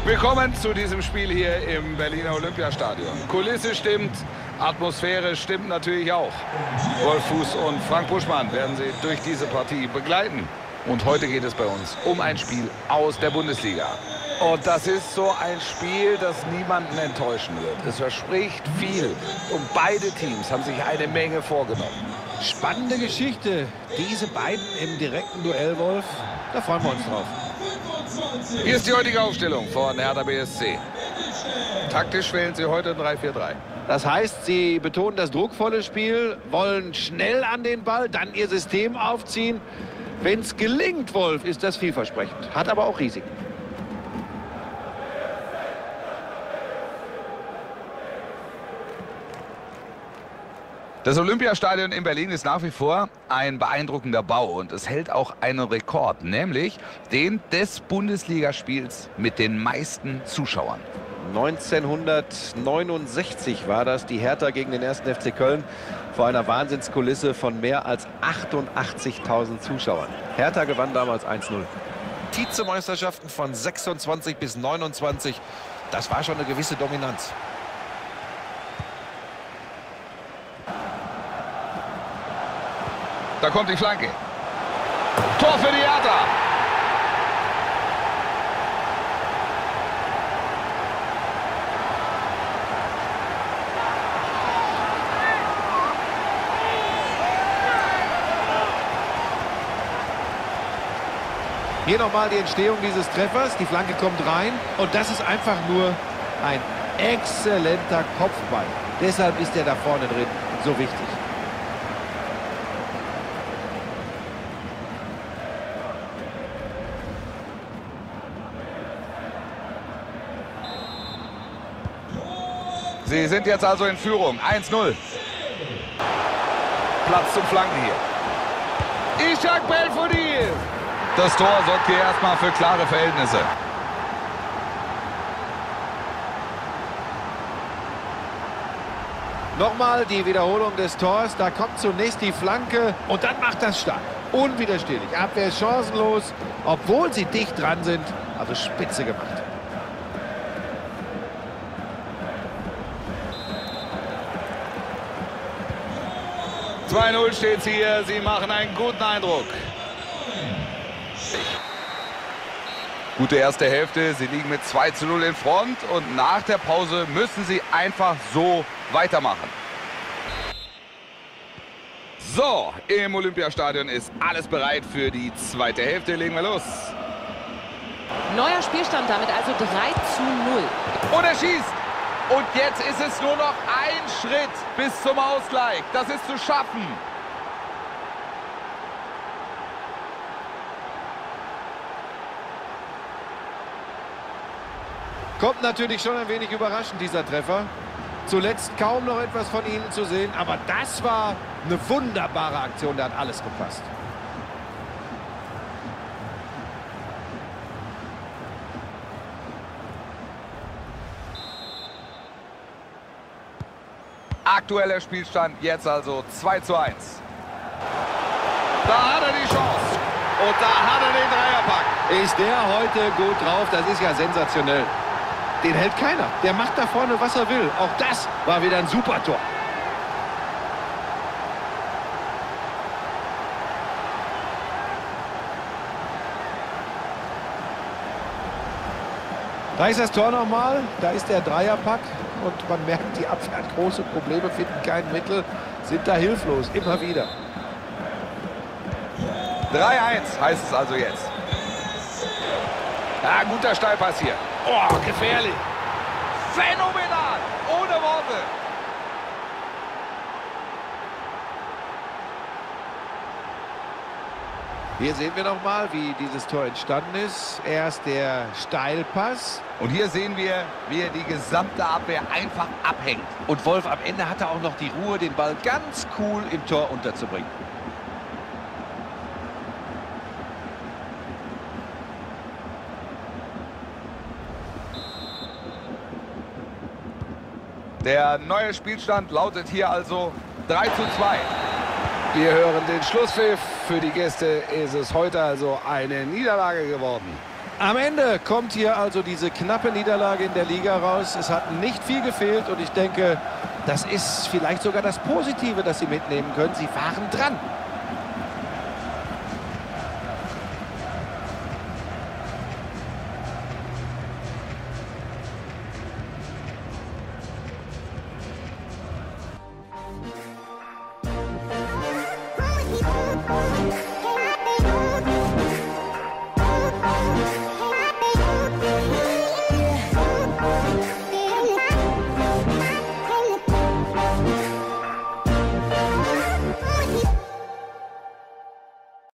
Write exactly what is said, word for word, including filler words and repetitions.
Willkommen zu diesem Spiel hier im Berliner Olympiastadion. Kulisse stimmt, Atmosphäre stimmt natürlich auch. Wolf Fuß und Frank Buschmann werden Sie durch diese Partie begleiten. Und heute geht es bei uns um ein Spiel aus der Bundesliga. Und das ist so ein Spiel, das niemanden enttäuschen wird. Es verspricht viel und beide Teams haben sich eine Menge vorgenommen. Spannende Geschichte. Diese beiden im direkten Duell, Wolf. Da freuen wir uns drauf. Hier ist die heutige Aufstellung von Hertha B S C. Taktisch wählen sie heute drei vier drei. Das heißt, sie betonen das druckvolle Spiel, wollen schnell an den Ball, dann ihr System aufziehen. Wenn es gelingt, Wolf, ist das vielversprechend. Hat aber auch Risiken. Das Olympiastadion in Berlin ist nach wie vor ein beeindruckender Bau und es hält auch einen Rekord, nämlich den des Bundesligaspiels mit den meisten Zuschauern. neunzehnhundertneunundsechzig war das, die Hertha gegen den ersten F C Köln vor einer Wahnsinnskulisse von mehr als achtundachtzigtausend Zuschauern. Hertha gewann damals eins null. Vizemeisterschaften von sechsundzwanzig bis neunundzwanzig, das war schon eine gewisse Dominanz. Da kommt die Flanke. Tor für die Hertha. Hier nochmal die Entstehung dieses Treffers. Die Flanke kommt rein und das ist einfach nur ein exzellenter Kopfball. Deshalb ist er da vorne drin so wichtig. Sie sind jetzt also in Führung. eins null. Platz zum Flanken hier. Ishak Belfodil. Das Tor sorgt hier erstmal für klare Verhältnisse. Nochmal die Wiederholung des Tors. Da kommt zunächst die Flanke und dann macht das stark. Unwiderstehlich. Abwehr ist chancenlos, obwohl sie dicht dran sind. Also spitze gemacht. zwei null steht hier. Sie machen einen guten Eindruck. Gute erste Hälfte. Sie liegen mit zwei zu null in Front. Und nach der Pause müssen sie einfach so weitermachen. So, im Olympiastadion ist alles bereit für die zweite Hälfte. Legen wir los. Neuer Spielstand damit, also drei zu null. Und er schießt. Und jetzt ist es nur noch ein Schritt bis zum Ausgleich. Das ist zu schaffen. Kommt natürlich schon ein wenig überraschend, dieser Treffer. Zuletzt kaum noch etwas von ihnen zu sehen, aber das war eine wunderbare Aktion, da hat alles gepasst. Aktueller Spielstand jetzt also zwei zu eins. Da hat er die Chance. Und da hat er den Dreierpack. Ist der heute gut drauf? Das ist ja sensationell. Den hält keiner. Der macht da vorne, was er will. Auch das war wieder ein super Tor. Da ist das Tor nochmal. Da ist der Dreierpack. Und man merkt, die Abwehr hat große Probleme, finden kein Mittel, sind da hilflos, immer wieder. drei eins heißt es also jetzt. Ja, guter Steilpass hier. Oh, gefährlich. Phänomenal. Ohne Worte. Hier sehen wir nochmal, wie dieses Tor entstanden ist. Erst der Steilpass. Und hier sehen wir, wie er die gesamte Abwehr einfach abhängt. Und Wolf, am Ende hat er auch noch die Ruhe, den Ball ganz cool im Tor unterzubringen. Der neue Spielstand lautet hier also drei zu zwei. Wir hören den Schlusspfiff. Für die Gäste ist es heute also eine Niederlage geworden. Am Ende kommt hier also diese knappe Niederlage in der Liga raus. Es hat nicht viel gefehlt und ich denke, das ist vielleicht sogar das Positive, das Sie mitnehmen können. Sie waren dran.